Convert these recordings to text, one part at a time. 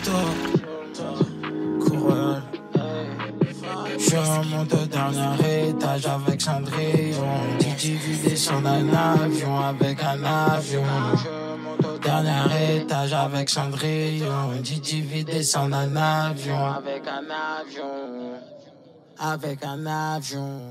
Coureur. Je monte au dernier étage avec Cendrillon. Didi descend d'un avion avec un avion. Je monte au dernier étage avec Cendrillon. Didi descend d'un avion avec un avion. Avec un avion.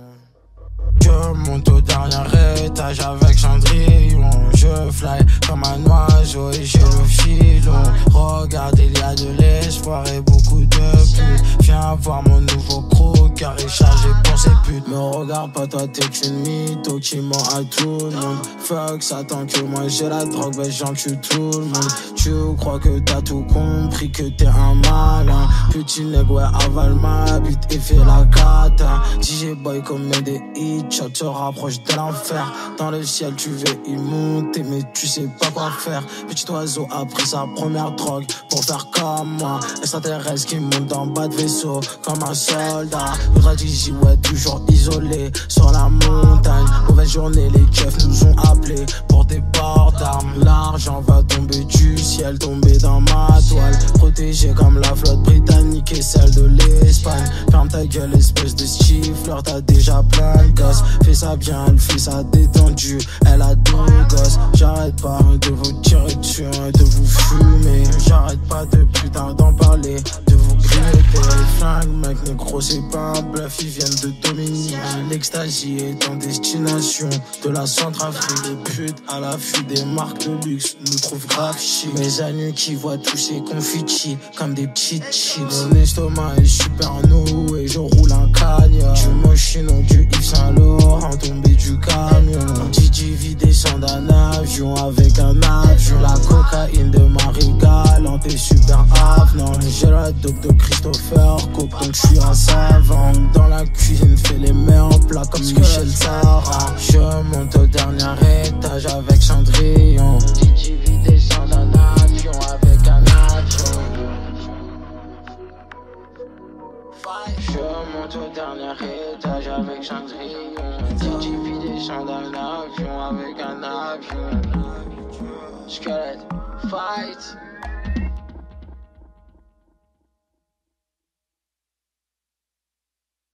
Je monte au dernier étage avec Cendrillon. Je fly comme un oiseau et j'ai le filon. Regarde, il y a de l'espoir et beaucoup de putes. Viens voir mon nouveau crew car il est chargé pour ses putes. Me regarde pas, toi t'es une mytho qui ment à tout le monde. Fuck ça tant que moi j'ai la drogue, ben j'encule tout le monde. Tu crois que t'as tout compris, que t'es un malin. Petit nègre ouais avale ma bite et fait la cata. DJ boy comme des hits, tu te rapproches de l'enfer. Dans le ciel tu veux y monter mais tu sais pas quoi faire. Petit oiseau a pris sa première drogue pour faire comme moi. Extraterrestre qui monte dans bas de vaisseau comme un soldat. L'autre DJ ouais toujours isolé sur la montagne. Mauvaise journée, les keufs nous ont appelés pour des ports d'armes. L'argent va tomber du ciel, tomber dans ma toile. Protégé comme la flotte britannique et celle de l'Espagne. Ferme ta gueule espèce de stifleur, t'as déjà plein de gosses. Fais ça bien, elle fait ça détendu, elle a deux gosses. J'arrête pas de vous tirer dessus, de vous fumer. J'arrête pas de putain d'en parler, de vous griller les flingues. Mec négro c'est pas un bluff, ils viennent de Dominique. L'extasie est en destination de la Centrafrique. Les putes à l'affût des marques de luxe nous trouvent grave chic. Mes amis qui voient tous ces confitis comme des petites chips. Mon estomac est super noué, je roule un cagnard. Du Moschino, du Yves Saint Laurent, tombé du camion. Didi descend d'un avion avec un avion. La cocaïne de Marie Galante est super avenant. J'ai la dope de Christopher Coke, donc je suis un savant. Dans la cuisine, fais les meilleurs plats comme Michel Sarah. Je monte au dernier étage avec Cendrillon. Didi descend d'un avion avec un avion. Je monte au dernier étage avec Cendrillon. Didi descend d'un avion avec un avion. Squelette, fight.